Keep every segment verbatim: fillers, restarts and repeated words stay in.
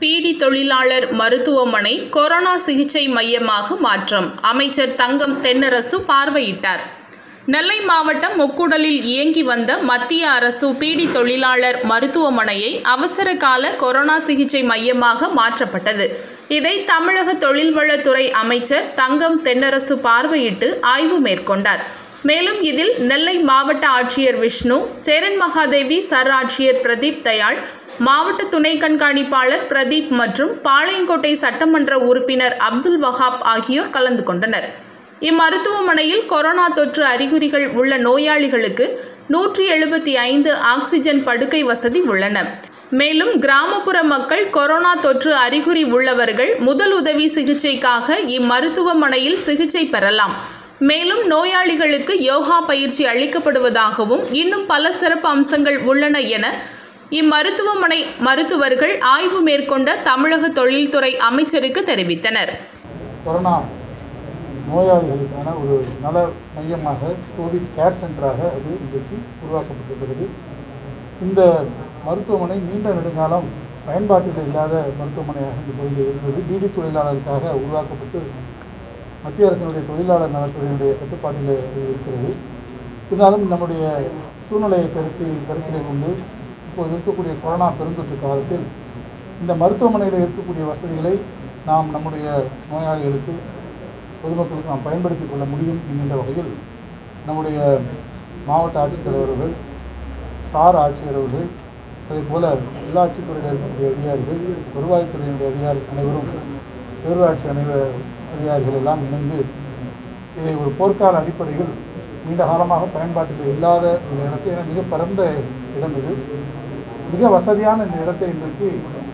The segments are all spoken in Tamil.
பீடி தொழிலாளர் மருத்துவமனை கொரோனா சிகிச்சை மையமாக மாற்றம். அமைச்சர் தங்கம் தென்னரசு பார்வையிட்டார். நெல்லை மாவட்டம் முக்கூடலில் இயங்கி வந்த மத்திய அரசு பீடி தொழிலாளர் மருத்துவமனையை அவசர கால கொரோனா சிகிச்சை மையமாக மாற்றப்பட்டது. இதை தமிழக தொழில்வளத்துறை அமைச்சர் தங்கம் தென்னரசு பார்வையிட்டு ஆய்வு மேற்கொண்டார். மேலும் இதில் நெல்லை மாவட்ட ஆட்சியர் விஷ்ணு, சேரன் மகாதேவி சர் ஆட்சியர் பிரதீப் தயாள், மாவட்ட துணை கண்காணிப்பாளர் பிரதீப் மற்றும் பாளையங்கோட்டை சட்டமன்ற உறுப்பினர் அப்துல் வஹாப் ஆகியோர் கலந்து கொண்டனர். இம்மருத்துவமனையில் கொரோனா தொற்று அறிகுறிகள் உள்ள நோயாளிகளுக்கு நூற்றி எழுபத்தி ஐந்து ஆக்சிஜன் படுக்கை வசதி உள்ளன. மேலும் கிராமப்புற மக்கள் கொரோனா தொற்று அறிகுறி உள்ளவர்கள் முதல் உதவி சிகிச்சைக்காக இம்மருத்துவமனையில் சிகிச்சை பெறலாம். மேலும் நோயாளிகளுக்கு யோகா பயிற்சி அளிக்கப்படுவதாகவும் இன்னும் பல சிறப்பு அம்சங்கள் உள்ளன என இம்மருத்துவமனை மருத்துவர்கள் ஆய்வு மேற்கொண்ட தமிழக தொழில்துறை அமைச்சருக்கு தெரிவித்தனர். கொரோனா நோயாளிகளுக்கான ஒரு நல மையமாக கோவிட் கேர் சென்டராக அது இன்றைக்கு உருவாக்கப்பட்டிருக்கிறது. இந்த மருத்துவமனை நீண்ட நெடுங்காலம் பயன்பாட்டில் இல்லாத மருத்துவமனையாக இந்த பகுதியில் இருந்தது. பீடி தொழிலாளர்களுக்காக உருவாக்கப்பட்டு மத்திய அரசினுடைய தொழிலாளர் நலத்துறையினுடைய கட்டுப்பாட்டில் இருக்கிறது. இருந்தாலும் நம்முடைய சூழ்நிலையை கருத்து கருத்திலே கொண்டு இப்போது இருக்கக்கூடிய கொரோனா பெருந்தொற்று காலத்தில் இந்த மருத்துவமனையில் இருக்கக்கூடிய வசதிகளை நாம் நம்முடைய நோயாளிகளுக்கு பொதுமக்களுக்கு நாம் பயன்படுத்திக் கொள்ள முடியும் என்கின்ற வகையில் நம்முடைய மாவட்ட ஆட்சித்தலைவர்கள், சார் ஆட்சியர் அவர்கள், அதே போல் உள்ளாட்சித்துறையில் இருக்கக்கூடிய அதிகாரிகள், வருவாய்த்துறையினுடைய அதிகாரி அனைவரும், பேரூராட்சி அனைவர் அதிகாரிகள் எல்லாம் இணைந்து இதை ஒரு போர்க்கால அடிப்படையில் நீண்ட காலமாக பயன்பாட்டில் இல்லாத இந்த இடத்தை, என மிக பரந்த இடம் இது, மிக வசதியான இந்த இடத்தை இன்றைக்கு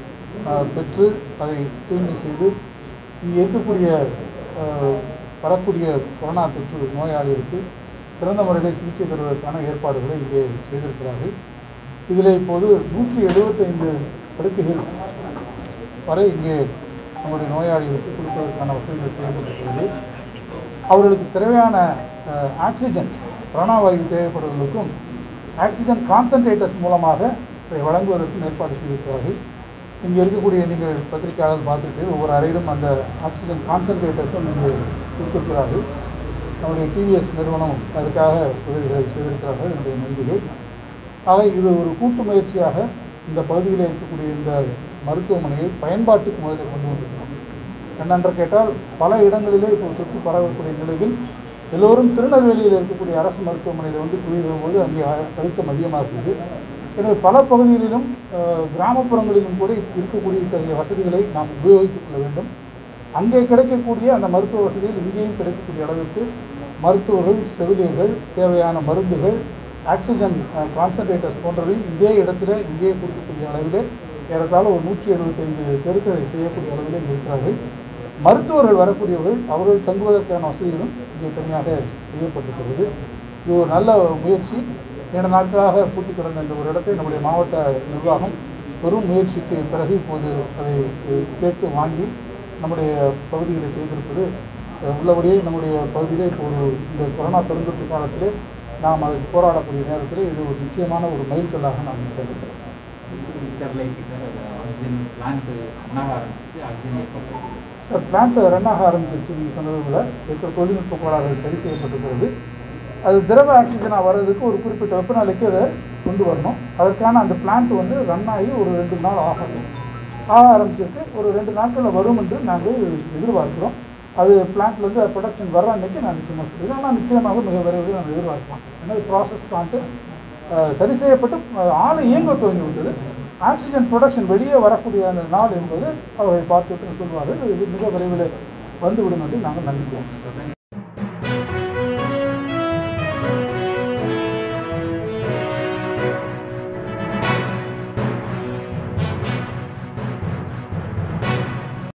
பெற்று அதை தூய்மை செய்து இங்கே இருக்கக்கூடிய வரக்கூடிய கொரோனா தொற்று நோயாளிகளுக்கு சிறந்த முறையில் சிகிச்சை தருவதற்கான ஏற்பாடுகளை இங்கே செய்திருக்கிறார்கள். இதில் இப்போது நூற்றி எழுபத்தைந்து படுக்கைகள் வரை இங்கே நம்முடைய நோயாளிகளுக்கு கொடுப்பதற்கான வசதிகள் செய்யப்பட்டிருக்கிறது. அவர்களுக்கு தேவையான ஆக்சிஜன் பிராணவாயு தேவைப்படுவதற்கும் ஆக்சிஜன் கான்சன்ட்ரேட்டர்ஸ் மூலமாக இதை வழங்குவதற்கும் ஏற்பாடு செய்திருக்கிறார்கள். இங்கே இருக்கக்கூடிய நீங்கள் பத்திரிகையாளர் பார்த்துட்டு ஒவ்வொரு அறையிலும் அந்த ஆக்சிஜன் கான்சன்ட்ரேட்டர்ஸும் இங்கே கொடுத்திருக்கிறார்கள். நம்முடைய டிவிஎஸ் நிறுவனம் அதுக்காக உதவிகளை செய்திருக்கிறார்கள் என்னுடைய நண்பர்கள். ஆக இது ஒரு கூட்டு முயற்சியாக இந்த பகுதியில் இருக்கக்கூடிய இந்த மருத்துவமனையை பயன்பாட்டுக்கு முதலில் கொண்டு வந்திருக்கிறோம். என்னென்று கேட்டால் பல இடங்களிலே இப்போ தொற்று பரவக்கூடிய நிலையில் எல்லோரும் திருநெல்வேலியில் இருக்கக்கூடிய அரசு மருத்துவமனையில் வந்து குடியிருக்கும்போது அங்கே அழுத்தம் அதிகமாக இருக்குது. எனவே பல பகுதிகளிலும் கிராமப்புறங்களிலும் கூட இருக்கக்கூடிய இத்தகைய வசதிகளை நாம் உபயோகித்துக் கொள்ள வேண்டும். அங்கே கிடைக்கக்கூடிய அந்த மருத்துவ வசதிகள் இங்கேயும் கிடைக்கக்கூடிய அளவிற்கு மருத்துவர்கள், செவிலியர்கள், தேவையான மருந்துகள், ஆக்சிஜன் கான்சன்ட்ரேட்டர்ஸ் போன்றவையும் இதே இடத்துல இங்கே கொடுக்கக்கூடிய அளவிலே ஏறத்தாழ ஒரு நூற்றி எழுபத்தைந்து பேருக்கு அதை செய்யக்கூடிய அளவிலே இருக்கிறார்கள். மருத்துவர்கள் வரக்கூடியவர்கள் அவர்கள் தங்குவதற்கான வசதிகளும் இங்கே தனியாக செய்யப்பட்டிருக்கிறது. இது ஒரு நல்ல முயற்சி. நீண்ட நாட்களாக பூட்டி கிடந்த இந்த ஒரு இடத்தை நம்முடைய மாவட்ட நிர்வாகம் பெரும் முயற்சிக்கு பிறகு இப்போது அதை கேட்டு வாங்கி நம்முடைய பகுதிகளை செய்திருப்பது உள்ளபடியே நம்முடைய பகுதியிலே இப்போது இந்த கொரோனா பெருந்தொற்று காலத்திலே நாம் அதை போராடக்கூடிய நேரத்தில் இது ஒரு நிச்சயமான ஒரு மைல்கல்லாக நாம் கருதுகிறோம். சார், பிளான்ட் ரன் ஆக ஆரம்பிச்சிருச்சு. நீங்கள் சொன்னது போல இருக்கிற தொழில்நுட்ப கோளாறுகள் சரி செய்யப்பட்டிருக்கிறது. அது திரவ ஆக்சிஜனாக வர்றதுக்கு ஒரு குறிப்பிட்ட வெப்பநிலைக்கு அதை கொண்டு வரணும். அதற்கான அந்த பிளான்ட் வந்து ரன் ஆகி ஒரு ரெண்டு நாள் ஆகும் ஆக ஆரம்பிச்சிருக்கு. ஒரு ரெண்டு நாட்களில் வரும் என்று நாங்கள் எதிர்பார்க்கிறோம். அது பிளான்ட்லேருந்து ப்ரொடக்ஷன் வர்ற அன்றைக்கி நான் நிச்சயமாக சொல்கிறேன். ஆனால் நிச்சயமாக மிக விரைவில் நான் எதிர்பார்க்கலாம். ஏன்னா ப்ராசஸ் பிளான்ட்டு சரி செய்யப்பட்டு ஆலை இயங்க துவங்கி விட்டது. ஆக்சிஜன் ப்ரொடக்ஷன் வெளியே வரக்கூடிய அந்த நாள் என்பது அவர்கள் பார்த்துட்டு சொல்வார்கள். இது மிக விரைவில் வந்துவிடும் என்று நாங்கள் நம்பிக்கிறோம்.